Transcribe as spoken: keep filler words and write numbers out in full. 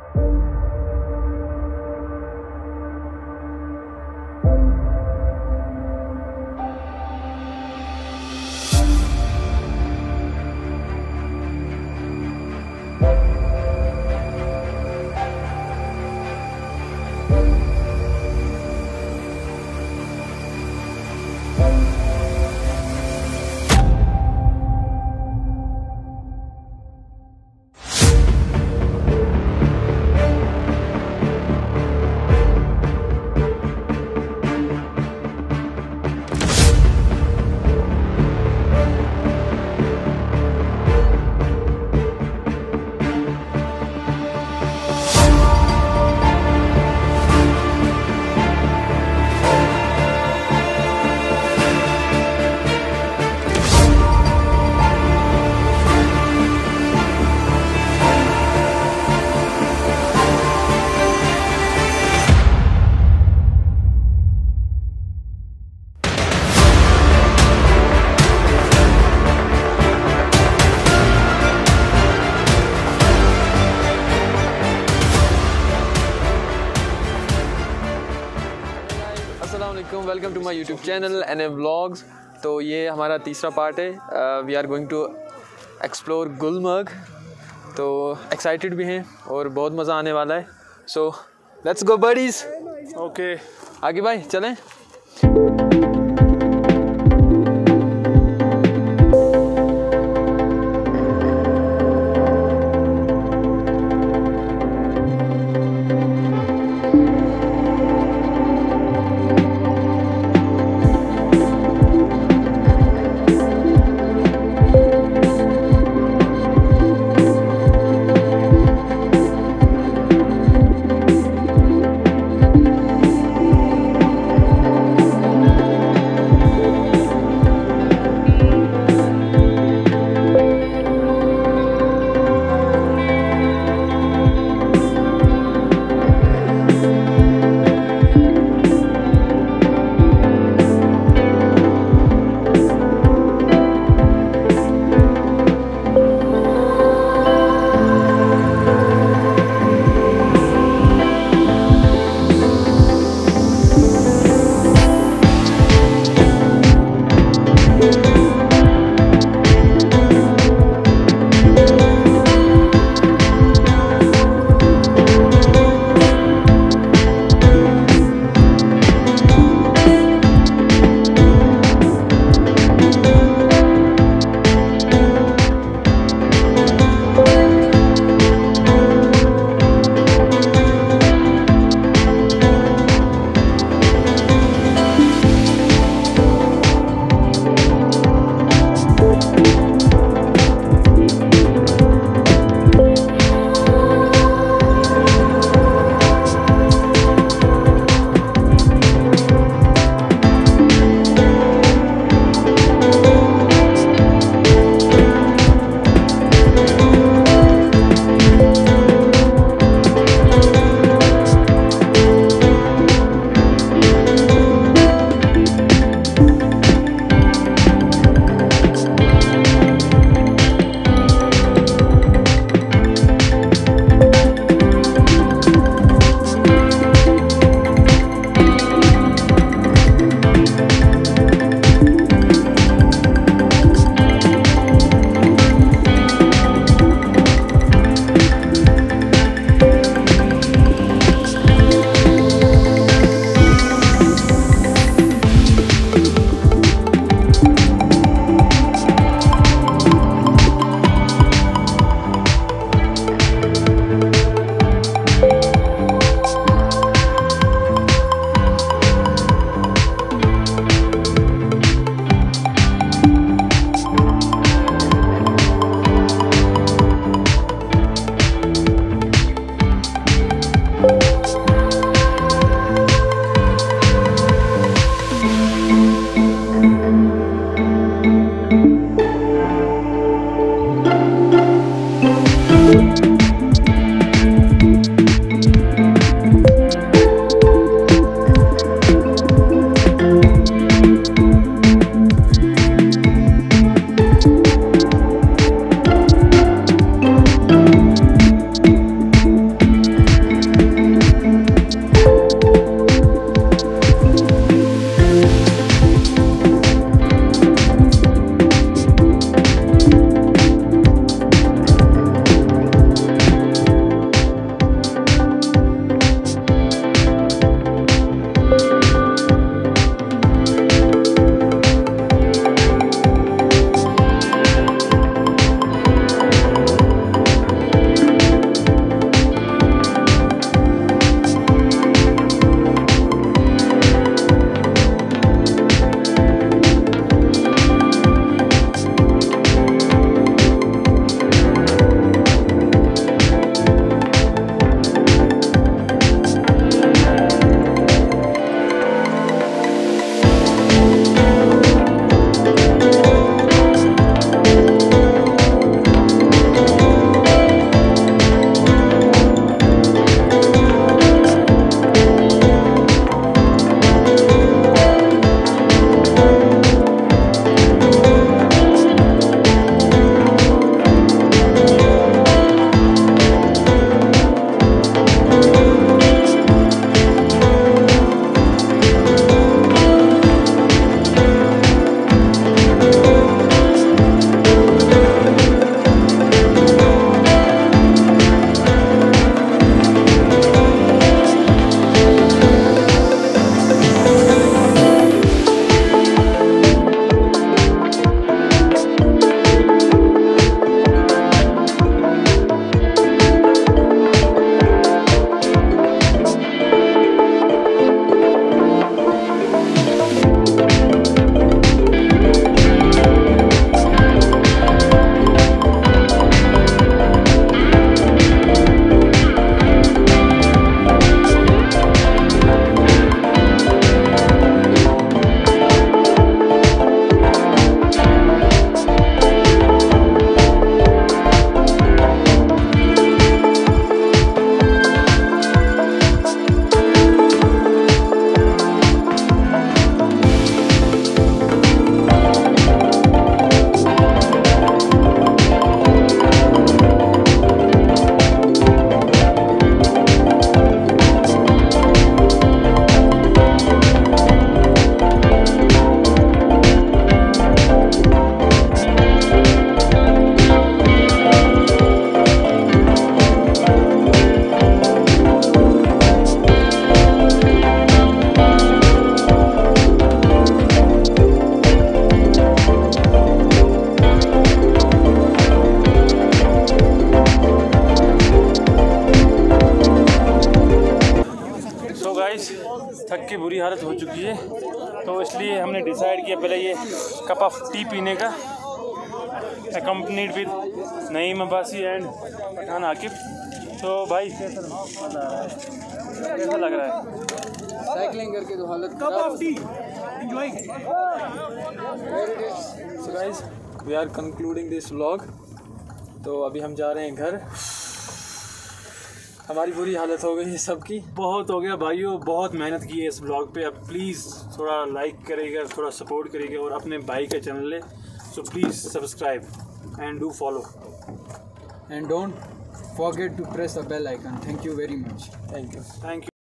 Welcome to my YouTube channel NA vlogs. तो ये हमारा तीसरा पार्ट है। We are going to explore Gulmarg. तो एक्साइटेड भी हैं और बहुत मज़ा आने वाला है। So let's go buddies. Okay आगे भाई चलें। तो इसलिए हमने डिसाइड किया पहले ये कप ऑफ टी पीने का, accompanied with Naeem, Abbasi and Pathan Aqib. तो भाई कैसा मज़ा आ रहा है, कैसा लग रहा है? साइकिलिंग करके तो हालत cup of tea enjoy. So guys, we are concluding this vlog. तो अभी हम जा रहे हैं घर। हमारी बुरी हालत हो गई है सबकी, बहुत हो गया भाइयों, बहुत मेहनत की है इस ब्लॉग पे। अब प्लीज़ थोड़ा लाइक करिएगा, थोड़ा सपोर्ट करिएगा और अपने भाई का चैनल है, so please subscribe and do follow and don't forget to press the bell icon. Thank you very much. Thank you. Thank you.